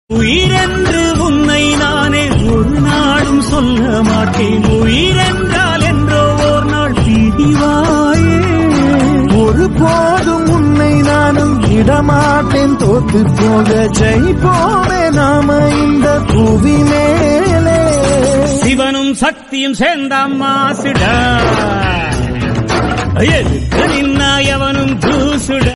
உயிரென்று உன்னை நானே ஒரு நாளும் சொல்ல மாட்டேன். உயிரென்றால் என்றோ ஓர் நாள் பிடிவாயே. ஒருபோதும் உன்னை நானும் விடமாட்டேன். தோத்து போக ஜெயிப்போமே நாம இந்த புவி மேலே. சிவனும் சக்தியும் சேர்ந்தாம் மாசுடா. எதுக்கு நின்னா எவனும் தூசுடா.